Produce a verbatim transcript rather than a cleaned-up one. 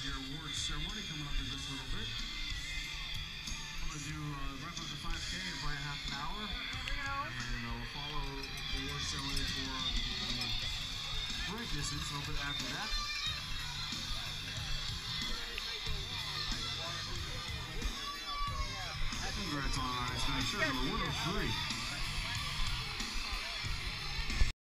your awards ceremony coming up in just a little bit. I'm going to do uh, wrap up the five K in probably half an hour. And uh, we'll follow the awards ceremony for the sprint distance a little bit after that. Congrats on our nice night. Sure, number one oh three.